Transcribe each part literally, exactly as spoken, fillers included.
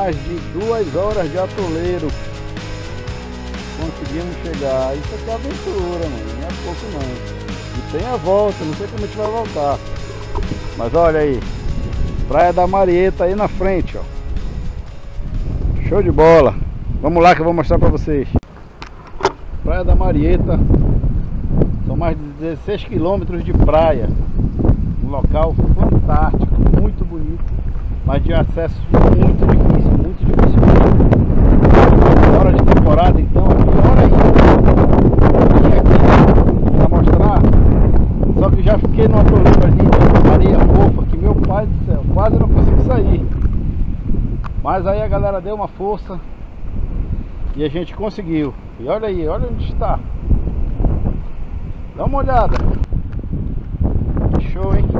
mais de duas horas de atoleiro. Conseguimos chegar. Isso aqui é aventura, mano. Não é pouco não. E tem a volta, não sei como a gente vai voltar. Mas olha aí. Praia da Marieta aí na frente, ó. Show de bola. Vamos lá que eu vou mostrar pra vocês. Praia da Marieta. São mais de dezesseis quilômetros de praia. Um local fantástico, muito bonito, mas de acesso muito difícil, muito difícil mesmo. Hora de temporada, então é pior ainda. Vim aqui pra mostrar, só que já fiquei no atoleiro ali, areia fofa, que meu pai do céu, quase não consigo sair. Mas aí a galera deu uma força e a gente conseguiu. E olha aí, olha onde está. Dá uma olhada. Que show, hein?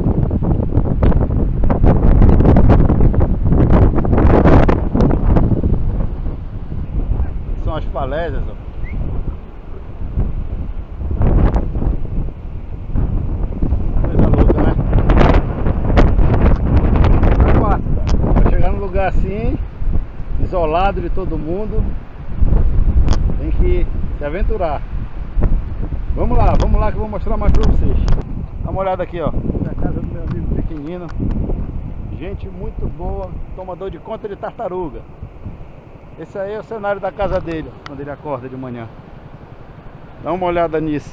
São as falésias, ó. Coisa louca, né? É fácil, cara. Pra chegar num lugar assim, isolado de todo mundo, tem que se aventurar. Vamos lá, vamos lá que eu vou mostrar mais pra vocês. Dá uma olhada aqui, ó. É a casa do meu amigo pequenino. Gente muito boa, tomador de conta de tartaruga. Esse aí é o cenário da casa dele, quando ele acorda de manhã. Dá uma olhada nisso.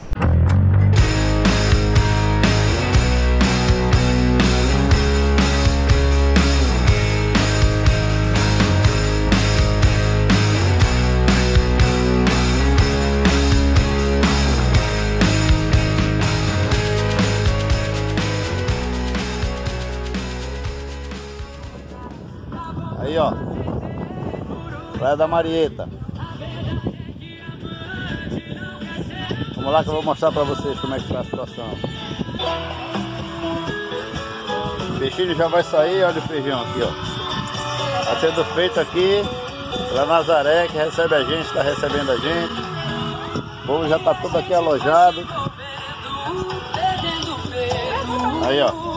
Aí, ó, Praia da Marieta. Vamos lá que eu vou mostrar pra vocês como é que tá a situação. O peixinho já vai sair, olha o feijão aqui, ó. Tá sendo feito aqui pela Nazaré, que recebe a gente, tá recebendo a gente. O povo já tá todo aqui alojado. Aí, ó.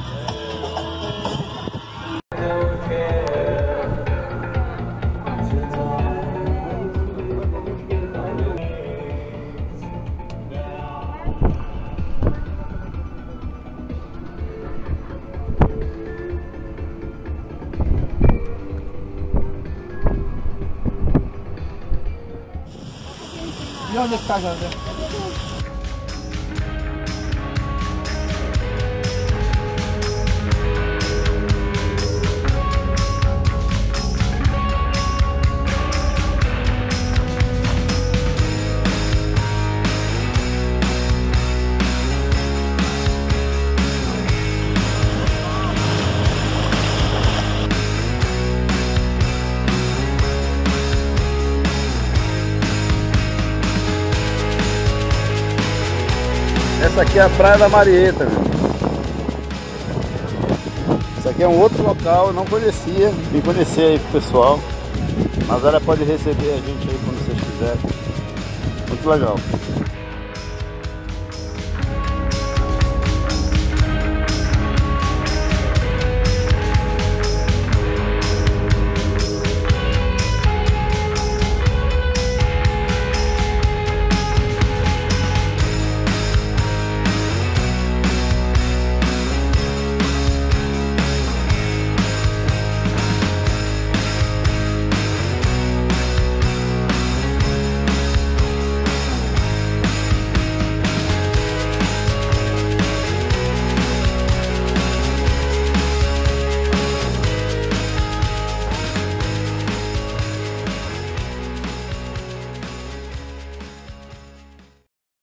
E onde é que tá, José? Essa aqui é a Praia da Marieta, viu? Isso aqui é um outro local, eu não conhecia. Vim conhecer aí pro pessoal. Mas ela pode receber a gente aí quando vocês quiserem. Muito legal.